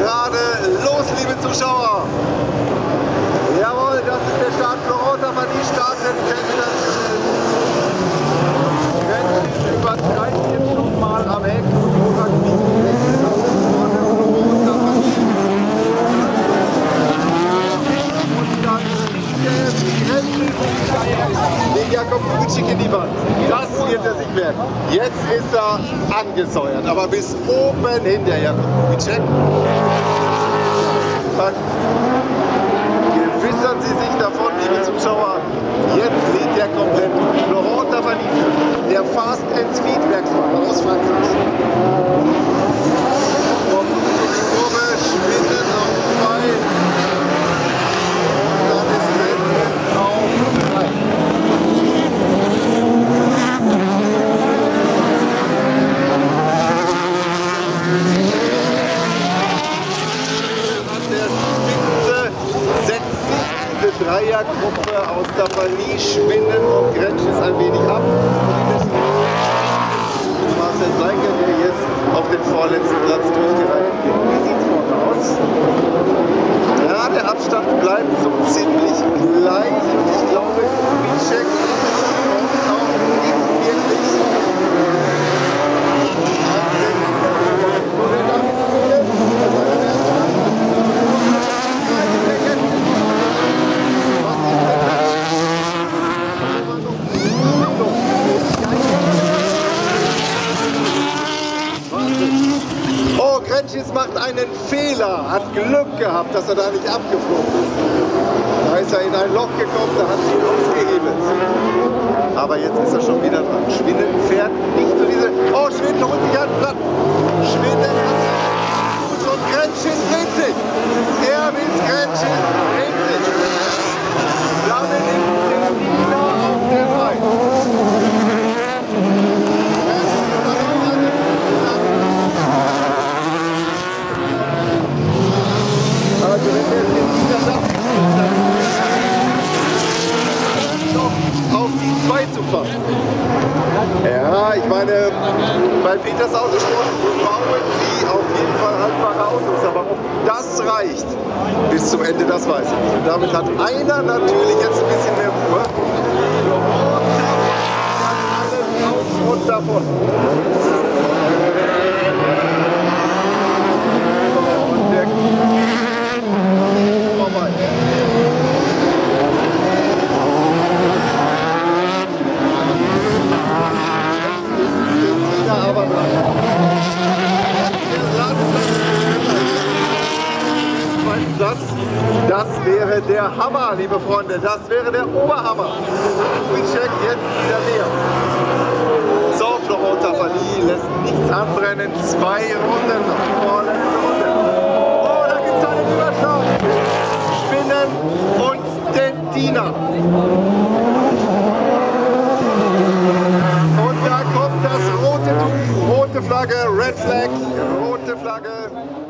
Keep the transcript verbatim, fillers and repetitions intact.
gerade los, liebe Zuschauer. Jawohl, das ist der Start für Autobahn, startet sensationell. Grenz übertreibt jetzt nochmal am Heck und dann den Jakob Kubitschek in die Wand. Das wird der Sieg werden. Jetzt ist er angesäuert, aber bis oben hin der Jakob Kubitschek. Gewissern Sie sich davon, liebe Zuschauer, jetzt lädt er komplett. Florent Tavernier, der Fast and Speed Werksfahrer aus Frankreich. Kommt in die Kurve, schwindet auf zwei. Dann ist Grenz auf drei. An der Spitze setzt sich diese Dreiergruppe aus Tavernier, Schwinden und Grenz ist ein wenig ab. Marcel Seiker, der jetzt auf den vorletzten Platz durchgereicht wird. Wie sieht es vorne aus? Ja, der Abstand bleibt so ziemlich gleich und ich glaube, Kubitschek kommt auch nicht wirklich. Oh, Grenz macht einen Fehler, hat Glück gehabt, dass er da nicht abgeflogen ist. Da ist er in ein Loch gekommen, da hat sich ausgehebelt. Aber jetzt ist er schon wieder dran. Schwinden fährt nicht zu diese... Oh, Schwinden holt sich einen Platz. Schwinden hat Fuß und Grenz dreht sich. Er will Grenz dreht sich. Damit ist der Wiener auf der Seite. Also wenn der Wiener das auf die zwei zu fahren. Ja, ich meine, bei Peters Autosport bauen sie auf jeden Fall haltbare Autos, aber ob das reicht bis zum Ende, das weiß ich nicht. Und damit hat einer natürlich jetzt ein bisschen mehr Ruhe. Alles auf und davon. Und der vorbei. Aber das, das wäre der Hammer, liebe Freunde, das wäre der Oberhammer. Kubitschek jetzt wieder mehr. So, Florent Tavernier lässt nichts anbrennen, zwei Runden noch, vorletzte Runde. Oh, da gibt es einen Überschlag. Spinnen und den Diener. Und da kommt das rote Tuch, rote Flagge, Red Flag, rote Flagge.